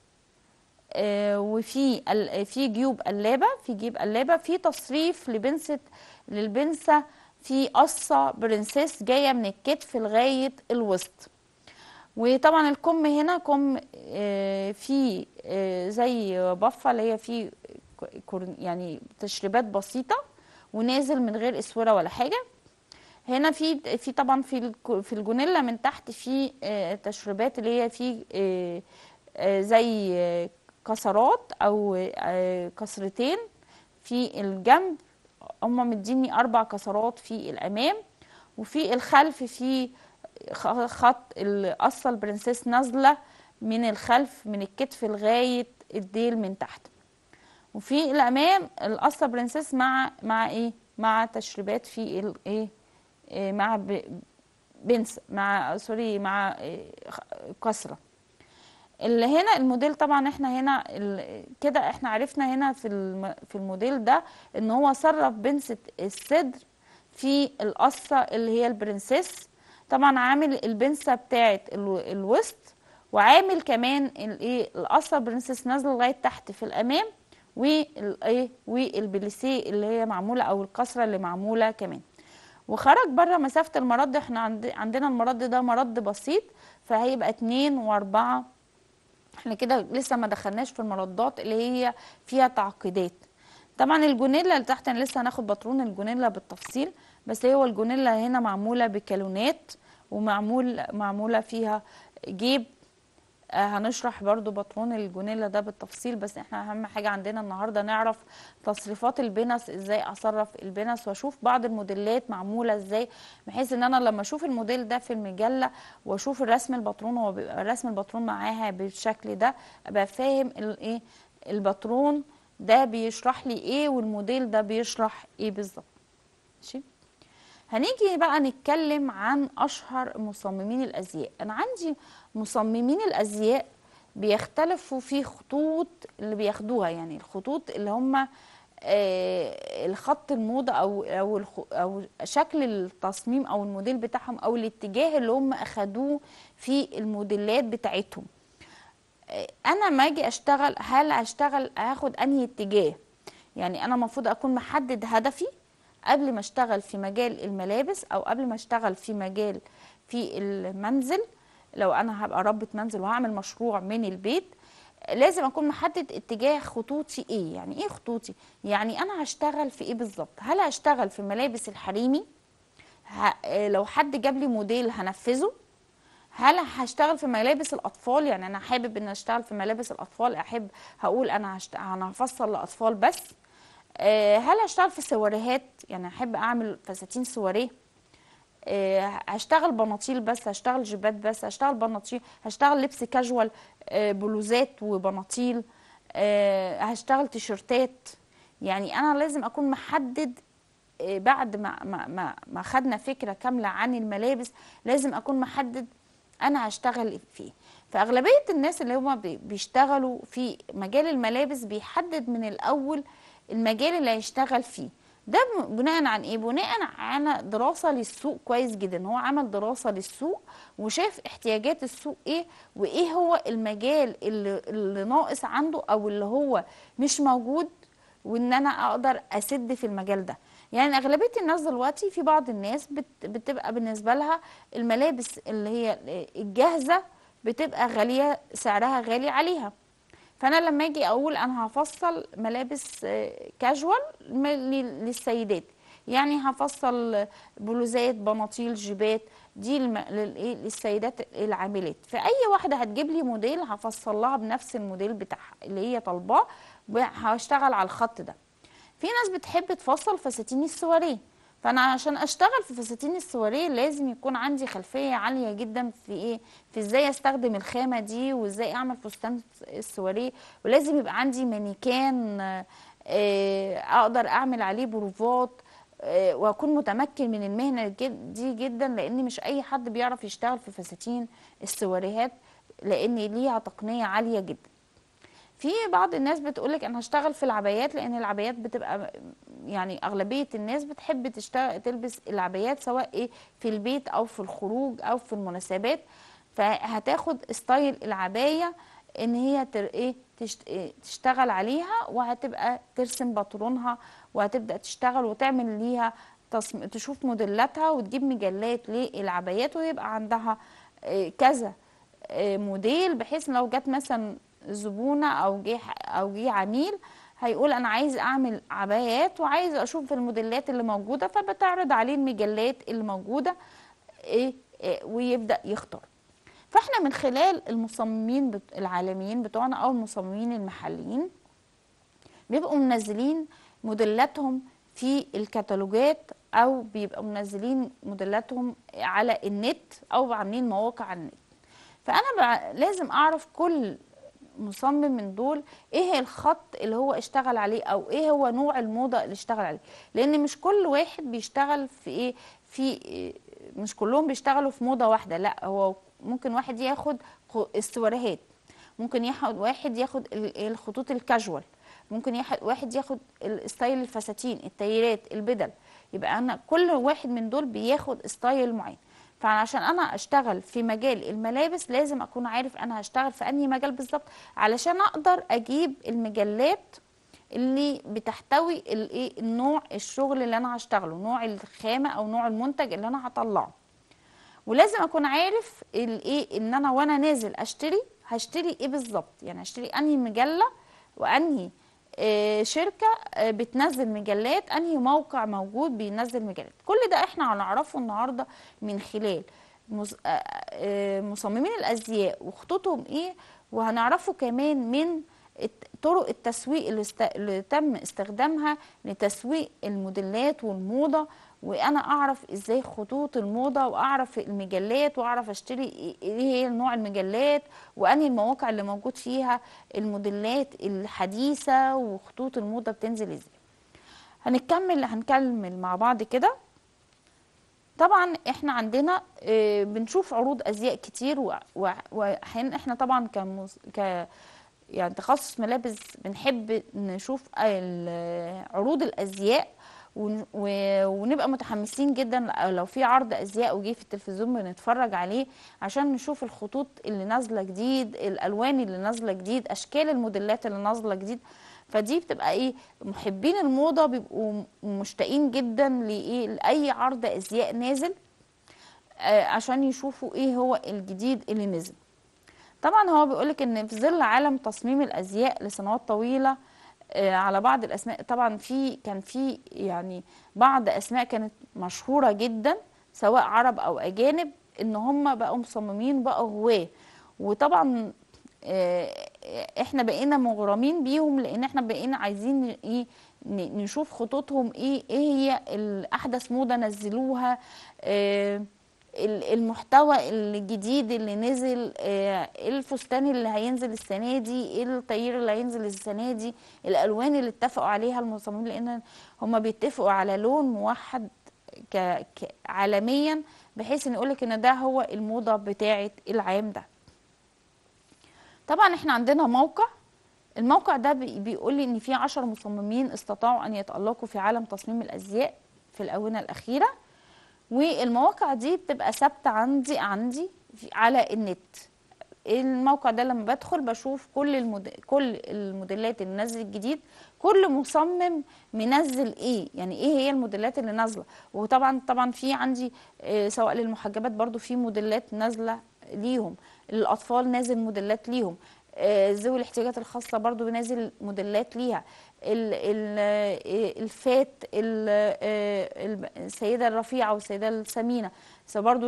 آه وفي ال- في جيوب قلابه، في جيب قلابه، في تصريف لبنسه للبنسه، في قصه برنسيس جايه من الكتف لغايه الوسط. وطبعا الكم هنا كم آه في آه زي بفه اللي هي فيه كور- يعني تشريبات بسيطه، ونازل من غير اسوره ولا حاجه. هنا في في طبعا في الك- في الجونيلا من تحت في آه، تشريبات اللي هي في آه، آه، زي آه، كسرات او آه، كسرتين في الجنب. هما مديني اربع كسرات في الامام، وفي الخلف في خ- خط القصه البرنسيس نازله من الخلف من الكتف لغايه الديل من تحت. وفي الامام القصه برنسيس مع مع ايه مع تشريبات في الايه إيه، مع ب- بنس مع سوري مع إيه، خ- كسرة. اللي هنا الموديل طبعا احنا هنا ال- كده احنا عرفنا هنا في الم- في الموديل ده ان هو صرف بنسة الصدر في القصة اللي هي البرنسيس. طبعا عامل البنسة بتاعت الو- الوسط، وعامل كمان الايه القصة برنسيس نازله لغايه تحت في الامام، والايه والبليسيه اللي هي معموله او الكسره اللي معموله كمان. وخرج بره مسافة المرد. احنا عند عندنا المرد ده مرد بسيط، فهيبقى اتنين واربعة. احنا كده لسه ما دخلناش في المردات اللي هي فيها تعقيدات. طبعا الجونيلا اللي تحت انا لسه هناخد باترون الجونيلا بالتفصيل، بس هو الجونيلا هنا معمولة بكالونات، ومعمول معمولة فيها جيب. آه، هنشرح برضو باترون الجونيلا ده بالتفصيل، بس احنا اهم حاجة عندنا النهاردة نعرف تصريفات البنس، ازاي اصرف البنس واشوف بعض الموديلات معمولة ازاي، بحيث ان انا لما اشوف الموديل ده في المجلة واشوف الرسم الباترون، هو بيبقى رسم الباترون معاها بالشكل ده، ابقى فاهم الايه الباترون ده بيشرح لي ايه والموديل ده بيشرح ايه بالظبط. ماشي. هنيجي بقى نتكلم عن اشهر مصممين الازياء. انا عندي مصممين الازياء بيختلفوا في خطوط اللي بياخدوها، يعني الخطوط اللي هم آه، الخط الموضة او او الخ- او شكل التصميم او الموديل بتاعهم او الاتجاه اللي هم اخدوه في الموديلات بتاعتهم. انا ما اجي اشتغل، هل اشتغل هاخد انهي اتجاه؟ يعني انا المفروض اكون محدد هدفي قبل ما اشتغل في مجال الملابس، او قبل ما اشتغل في مجال في المنزل. لو انا هبقى ربة منزل وهعمل مشروع من البيت، لازم اكون محدد اتجاه خطوطي ايه. يعني ايه خطوطي؟ يعني انا هشتغل في ايه بالظبط؟ هل هشتغل في ملابس الحريمي؟ ه... لو حد جاب لي موديل هنفذه. هل هشتغل في ملابس الاطفال؟ يعني انا حابب ان اشتغل في ملابس الاطفال، احب هقول انا هشت... انا هفصل لاطفال بس. آه، هل هشتغل في سواريهات؟ يعني احب اعمل فساتين سواريه. آه، هشتغل بناطيل بس، هشتغل جيبات بس، هشتغل بناطيل، هشتغل لبس كاجوال، آه، بلوزات وبناطيل، آه، هشتغل تيشرتات. يعني انا لازم اكون محدد. آه، بعد ما ما ما ما خدنا فكره كامله عن الملابس، لازم اكون محدد انا هشتغل فيه. فاغلبيه الناس اللي هم بيشتغلوا في مجال الملابس بيحدد من الاول المجال اللي هيشتغل فيه. ده بناء عن ايه؟ بناء على دراسه للسوق كويس جدا. هو عمل دراسه للسوق وشاف احتياجات السوق ايه، وايه هو المجال اللي, اللي ناقص عنده او اللي هو مش موجود، وان انا اقدر اسد في المجال ده. يعني اغلبيه الناس دلوقتي، في بعض الناس بت بتبقى بالنسبه لها الملابس اللي هي الجاهزه بتبقى غاليه، سعرها غالي عليها. فانا لما اجي اقول انا هفصل ملابس كاجوال للسيدات، يعني هفصل بلوزات، بناطيل، جيبات، دي للسيدات العاملات. فاي واحده هتجيب لي موديل هفصل لها بنفس الموديل بتاعها اللي هي طالباه، هشتغل على الخط ده. في ناس بتحب تفصل فساتين السواريه، فانا عشان اشتغل في فساتين السواريه لازم يكون عندي خلفيه عاليه جدا في ايه، في ازاي استخدم الخامه دي وازاي اعمل فستان السواريه. ولازم يبقى عندي مانيكان اقدر اعمل عليه بروفات، واكون متمكن من المهنه دي جدا، لان مش اي حد بيعرف يشتغل في فساتين السواريهات، لان ليها تقنيه عاليه جدا. في بعض الناس بتقولك انا هشتغل في العبايات، لان العبايات بتبقى يعني اغلبيه الناس بتحب تشتغل تلبس العبايات، سواء ايه في البيت او في الخروج او في المناسبات. فهتاخد ستايل العبايه ان هي تر ايه تشتغل عليها، وهتبقى ترسم باترونها، وهتبدا تشتغل وتعمل ليها تصم... تشوف موديلاتها وتجيب مجلات للعبايات، ويبقى عندها كذا موديل، بحيث لو جت مثلا زبونه او جه او جه عميل هيقول انا عايز اعمل عبايات وعايز اشوف الموديلات اللي موجوده، فبتعرض عليه المجلات اللي موجوده ايه, إيه ويبدا يختار. فاحنا من خلال المصممين بت... العالميين بتوعنا او المصممين المحليين بيبقوا منزلين موديلاتهم في الكتالوجات، او بيبقوا منزلين موديلاتهم على النت، او عاملين مواقع على النت. فانا لازم اعرف كل مصمم من دول ايه هي الخط اللي هو اشتغل عليه، او ايه هو نوع الموضه اللي اشتغل عليه، لان مش كل واحد بيشتغل في ايه في إيه مش كلهم بيشتغلوا في موضه واحده. لا، هو ممكن واحد ياخد السواريهات، ممكن ياخد واحد ياخد الخطوط الكاجوال، ممكن واحد ياخد الستايل الفساتين، التايرات، البدل. يبقى انا كل واحد من دول بياخد ستايل معين. فعشان انا اشتغل في مجال الملابس لازم اكون عارف انا هشتغل في انهي مجال بالظبط، علشان اقدر اجيب المجلات اللي بتحتوي الايه النوع الشغل اللي انا هشتغله، نوع الخامه او نوع المنتج اللي انا هطلعه. ولازم اكون عارف الايه ان انا وانا نازل اشتري هشتري ايه بالظبط، يعني هشتري انهي مجله، وانهي آه شركه آه بتنزل مجلات، انهي موقع موجود بينزل مجلات. كل ده احنا هنعرفه النهارده من خلال آه مصممين الازياء وخطوطهم ايه، وهنعرفه كمان من طرق التسويق اللي, است... اللي تم استخدامها لتسويق الموديلات والموضه. وانا اعرف ازاي خطوط الموضه، واعرف المجلات، واعرف اشتري ايه هي نوع المجلات، وانهي المواقع اللي موجود فيها الموديلات الحديثه، وخطوط الموضه بتنزل ازاي. هنكمل هنكمل مع بعض كده. طبعا احنا عندنا اه بنشوف عروض ازياء كتير، واحيانا احنا طبعا كمز... ك يعني تخصص ملابس بنحب نشوف عروض الازياء ون- و- ونبقى متحمسين جدا لو في عرض ازياء وجه في التلفزيون بنتفرج عليه عشان نشوف الخطوط اللي نازله جديد، الالوان اللي نازله جديد، اشكال الموديلات اللي نازله جديد. فدي بتبقى ايه، محبين الموضه بيبقوا مشتاقين جدا لايه، لاي عرض ازياء نازل آه، عشان يشوفوا ايه هو الجديد اللي نزل. طبعا هو بيقولك ان في ظل عالم تصميم الازياء لسنوات طويله آه، على بعض الاسماء، طبعا في كان في يعني بعض اسماء كانت مشهوره جدا سواء عرب او اجانب، ان هم بقوا مصممين بقوا هواه. وطبعا آه، احنا بقينا مغرمين بيهم لان احنا بقينا عايزين ايه، ن- نشوف خطوطهم ايه، ايه هي الاحدث موضه نزلوها، آه، ال- المحتوى الجديد اللي نزل، آه، ايه الفستان اللي هينزل السنه دي، ايه التغيير اللي هينزل السنه دي، الالوان اللي اتفقوا عليها المصممين، لان هما بيتفقوا على لون موحد ك... ك... عالميا، بحيث ان يقولك ان ده هو الموضه بتاعه العام ده. طبعا احنا عندنا موقع، الموقع ده بي- بيقول لي ان في عشر مصممين استطاعوا ان يتألقوا في عالم تصميم الازياء في الاونة الاخيرة. والمواقع دي بتبقى ثابته عندي عندي في على النت. الموقع ده لما بدخل بشوف كل المد... كل الموديلات اللي نزلت جديد، كل مصمم منزل ايه، يعني ايه هي الموديلات اللي نازله. وطبعا طبعا في عندي آه، سواء للمحجبات برضو في موديلات نازله ليهم، للاطفال نازل موديلات ليهم، آه، ذوي الاحتياجات الخاصه برضو نازل موديلات ليها، ال- ال- آه، الفات ال- آه، الب- السيده الرفيعه والسيده السمينه، برضو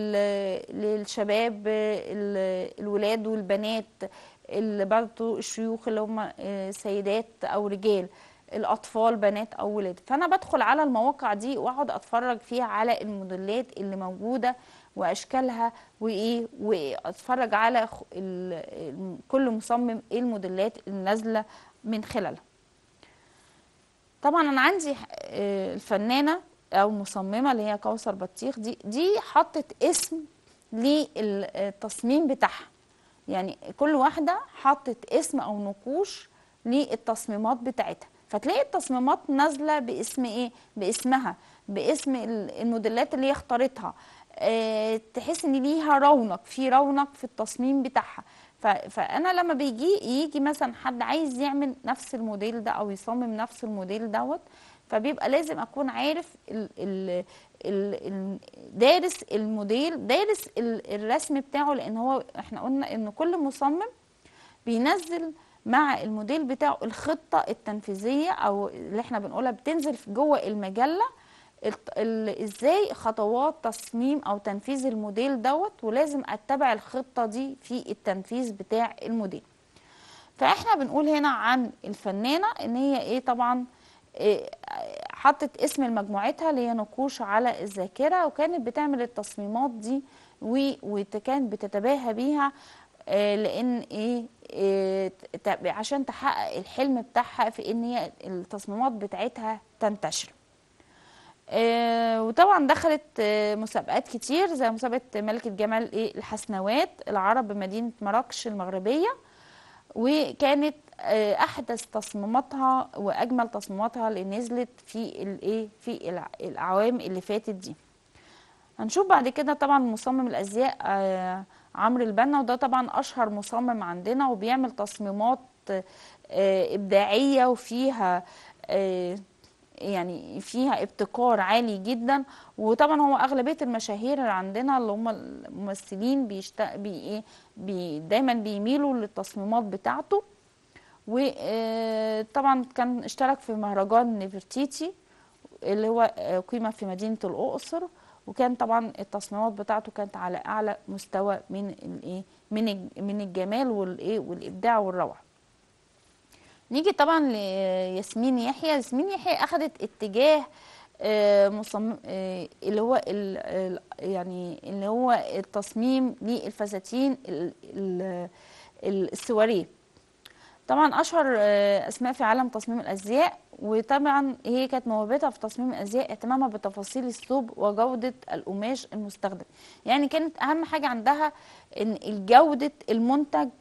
للشباب، آه، ال- الولاد والبنات، ال- برضو الشيوخ اللي هم آه، سيدات او رجال، الاطفال بنات او ولاد. فانا بدخل على المواقع دي واقعد اتفرج فيها على الموديلات اللي موجوده واشكالها وايه، واتفرج على خ- ال- ال- كل مصمم ايه الموديلات اللي نازله من خلالها. طبعا انا عندي آه، الفنانه او مصممه اللي هي كوثر بطيخ، دي دي حطت اسم للتصميم بتاعها. يعني كل واحده حطت اسم او نقوش للتصميمات بتاعتها، فتلاقي التصميمات نازله باسم ايه، باسمها، باسم ال- الموديلات اللي هي اختارتها. أه تحس ان ليها رونق، في رونق في التصميم بتاعها. ف- فانا لما بيجي يجي مثلا حد عايز يعمل نفس الموديل ده او يصمم نفس الموديل دوت، فبيبقى لازم اكون عارف ال ال ال ال دارس الموديل، دارس ال- الرسم بتاعه، لان هو احنا قلنا ان كل مصمم بينزل مع الموديل بتاعه الخطة التنفيذية، او اللي احنا بنقولها بتنزل في جوه المجلة الت- ال- ازاي خطوات تصميم او تنفيذ الموديل دوت، ولازم اتبع الخطة دي في التنفيذ بتاع الموديل. فاحنا بنقول هنا عن الفنانة ان هي ايه، طبعا إيه، حطت اسم لمجموعتها اللي هي نقوش على الذاكرة، وكانت بتعمل التصميمات دي و- وكانت بتتباهى بيها، آه، لان ايه، إيه، ت- عشان تحقق الحلم بتاعها في ان هي التصميمات بتاعتها تنتشر. آه، وطبعا دخلت آه، مسابقات كتير زي مسابقة ملكة جمال ايه الحسنوات العرب بمدينة مراكش المغربية، وكانت آه، احدث تصميماتها واجمل تصميماتها اللي نزلت في الايه في الع- الاعوام اللي فاتت دي. هنشوف بعد كده طبعا مصمم الازياء آه، عمرو البنا، وده طبعا اشهر مصمم عندنا وبيعمل تصميمات آه، ابداعيه وفيها آه، يعني فيها ابتكار عالي جدا. وطبعا هو اغلبيه المشاهير اللي عندنا اللي هم الممثلين بيشت... بي... إيه؟ بي... دايما بيميلوا للتصميمات بتاعته. وطبعا كان اشترك في مهرجان نفرتيتي اللي هو آه، قيمة في مدينة الأقصر، وكان طبعا التصميمات بتاعته كانت على أعلى مستوى من الايه، من الج- من الجمال والايه والإبداع والروعة. نيجي طبعا لياسمين يحيى. ياسمين يحيى أخذت اتجاه آه، مصمم آه، اللي هو ال- ال- يعني اللي هو التصميم للفساتين ال- ال- السواريه. طبعا اشهر آه، اسماء في عالم تصميم الازياء. وطبعا هي كانت موهبتها في تصميم الازياء اهتمامها بتفاصيل الثوب وجوده القماش المستخدم. يعني كانت اهم حاجه عندها ان جوده المنتج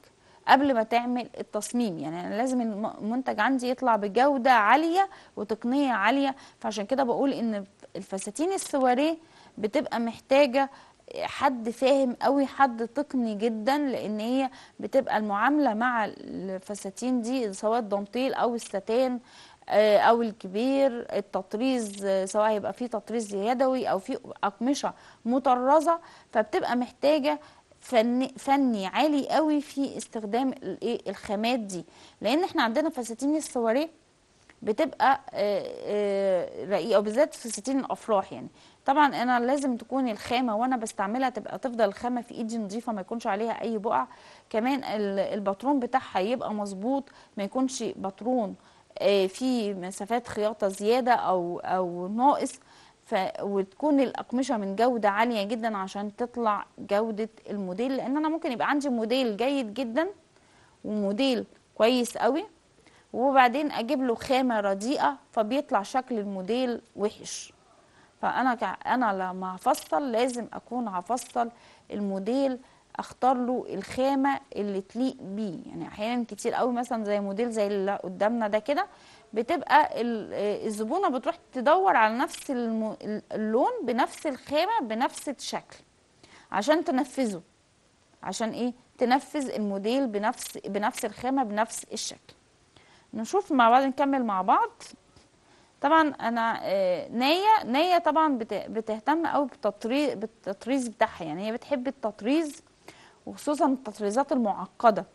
قبل ما تعمل التصميم. يعني أنا لازم المنتج عندي يطلع بجودة عالية وتقنية عالية. فعشان كده بقول ان الفساتين السواريه بتبقى محتاجة حد فاهم قوي، حد تقني جدا، لان هي بتبقى المعاملة مع الفساتين دي سواء الدانتيل او الستان او الكبير، التطريز سواء هيبقى فيه تطريز يدوي او فيه اقمشة مطرزة، فبتبقى محتاجة فني, فني عالي قوي في استخدام الايه الخامات دي. لان احنا عندنا فساتين السواريه بتبقى رقيقه، وبالذات فساتين الافراح. يعني طبعا انا لازم تكون الخامه وانا بستعملها تبقى تفضل الخامه في ايدي نظيفه، ما يكونش عليها اي بقع. كمان الباترون بتاعها يبقى مظبوط، ما يكونش باترون في مسافات خياطه زياده او او ناقص. ف... وتكون الأقمشة من جودة عالية جدا عشان تطلع جودة الموديل. لأن أنا ممكن يبقى عندي موديل جيد جدا وموديل كويس قوي، وبعدين أجيب له خامة رديئة فبيطلع شكل الموديل وحش. فأنا ك... أنا لما هفصل لازم أكون هفصل الموديل، اختار له الخامه اللي تليق بيه. يعني احيانا كتير قوي مثلا زي موديل زي اللي قدامنا ده كده، بتبقى الزبونه بتروح تدور على نفس اللون بنفس الخامه بنفس الشكل عشان تنفذه. عشان ايه؟ تنفذ الموديل بنفس بنفس الخامه بنفس الشكل. نشوف مع بعض، نكمل مع بعض. طبعا انا نية نية طبعا بتهتم قوي بالتطريز بالتطريز بتاعها. يعني هي بتحب التطريز وخصوصا التطريزات المعقده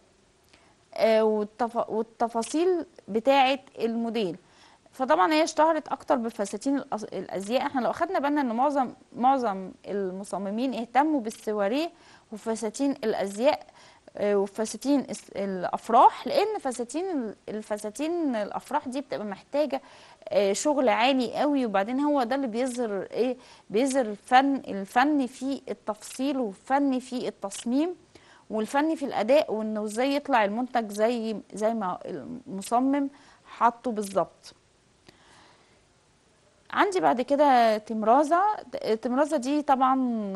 والتفاصيل بتاعه الموديل. فطبعا هي اشتهرت اكتر بفساتين الازياء. احنا لو اخدنا بالنا ان معظم معظم المصممين اهتموا بالسواريه وفساتين الازياء وفساتين الافراح، لان فساتين الفساتين الافراح دي بتبقى محتاجه شغل عالي قوي. وبعدين هو ده اللي بيظهر ايه؟ بيظهر الفن الفن في التفصيل والفن في التصميم والفن في الاداء، وانه ازاي يطلع المنتج زي زي ما المصمم حاطه بالظبط. عندي بعد كده تمرازة. تمرازة دي طبعا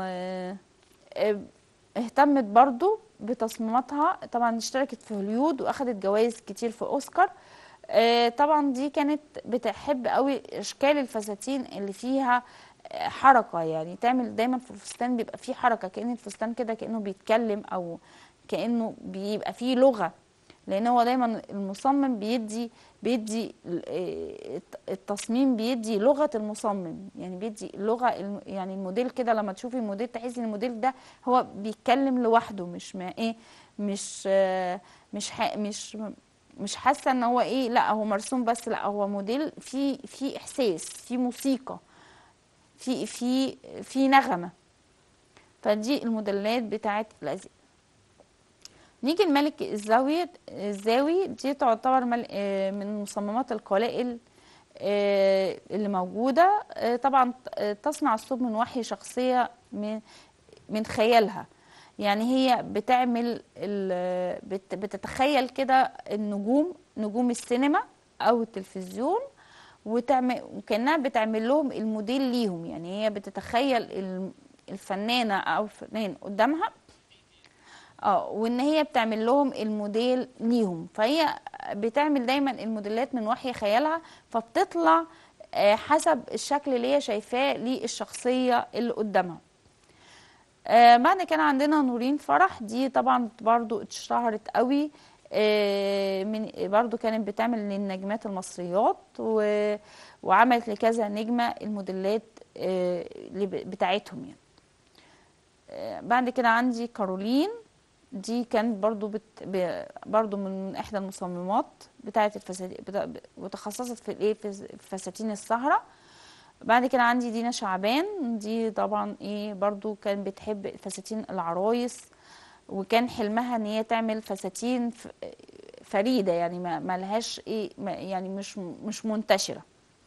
اهتمت برضو بتصميماتها. طبعا اشتركت في هوليود واخدت جوائز كتير في اوسكار. طبعا دي كانت بتحب قوي اشكال الفساتين اللي فيها حركة. يعني تعمل دايما في الفستان بيبقى فيه حركة، كأن الفستان كده كأنه بيتكلم او كأنه بيبقى فيه لغة. لان هو دايما المصمم بيدي بيدي التصميم بيدي لغه المصمم. يعني بيدي لغه، يعني الموديل كده لما تشوفي الموديل تحسي ان الموديل ده هو بيتكلم لوحده، مش ما ايه مش مش مش مش حاسه ان هو ايه، لا هو مرسوم بس، لا هو موديل في في احساس، في موسيقى، في في في نغمه. فدي الموديلات بتاعت الازياء. نيجي لملك الزاوية الزاوي. دي تعتبر من مصممات القلائل اللي موجودة. طبعا تصنع الثوب من وحي شخصية من من خيالها. يعني هي بتعمل بتتخيل كده النجوم نجوم السينما او التلفزيون، وتعمل وكانها بتعمل لهم الموديل ليهم. يعني هي بتتخيل الفنانة او الفنان قدامها، اه وان هي بتعمل لهم الموديل ليهم. فهي بتعمل دايما الموديلات من وحي خيالها، فبتطلع آه حسب الشكل اللي هي شايفاه للشخصيه اللي قدامها. آه بعد كده عندنا نورين فرح. دي طبعا برضو اتشهرت قوي، آه من برضو كانت بتعمل للنجمات المصريات، وعملت لكذا نجمه الموديلات آه بتاعتهم. يعني آه بعد كده عندي كارولين. دي كانت برضو بت... برضو من احدى المصممات بتاعه الفساتين بتا... وتخصصت في الايه في فساتين السهره. بعد كده عندي دينا شعبان. دي طبعا ايه برضو كان بتحب فساتين العرايس، وكان حلمها ان هي تعمل فساتين ف... فريده. يعني ما, ما لهاش ايه ما يعني مش مش منتشره.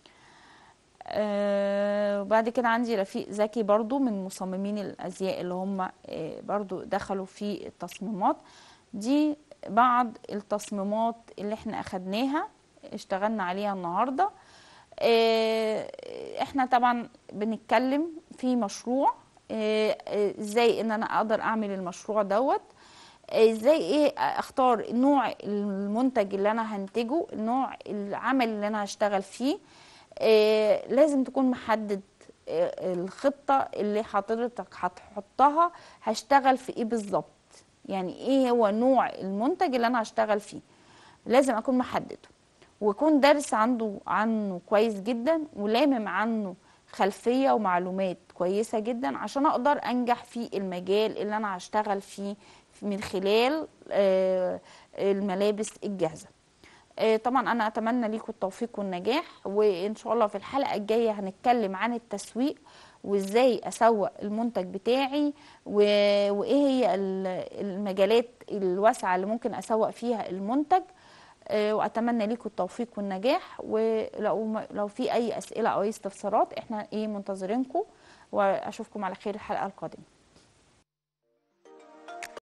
آه وبعد كده عندي رفيق زكي برضو من مصممين الازياء اللي هم آه برضو دخلوا في التصميمات دي. بعض التصميمات اللي احنا اخدناها اشتغلنا عليها النهاردة. آه احنا طبعا بنتكلم في مشروع ازاي آه ان انا اقدر اعمل المشروع دوت. ازاي ايه اختار نوع المنتج اللي انا هنتجه، نوع العمل اللي انا هشتغل فيه. آه لازم تكون محدد آه الخطة اللي حضرتك هتحطها هشتغل في ايه بالظبط، يعني ايه هو نوع المنتج اللي انا هشتغل فيه، لازم اكون محدده، ويكون دارس عنده عنه كويس جدا، ولامم عنه خلفية ومعلومات كويسة جدا عشان اقدر انجح في المجال اللي انا هشتغل فيه من خلال آه، الملابس الجاهزة. آه، طبعا انا اتمنى ليكم التوفيق والنجاح، وان شاء الله في الحلقة الجاية هنتكلم عن التسويق وازاي اسوق المنتج بتاعي، و- وايه هي ال- المجالات الواسعة اللي ممكن اسوق فيها المنتج. آه، واتمنى ليكم التوفيق والنجاح، ولو لو في اي اسئله او اي استفسارات احنا ايه منتظرينكم، واشوفكم على خير الحلقه القادمه.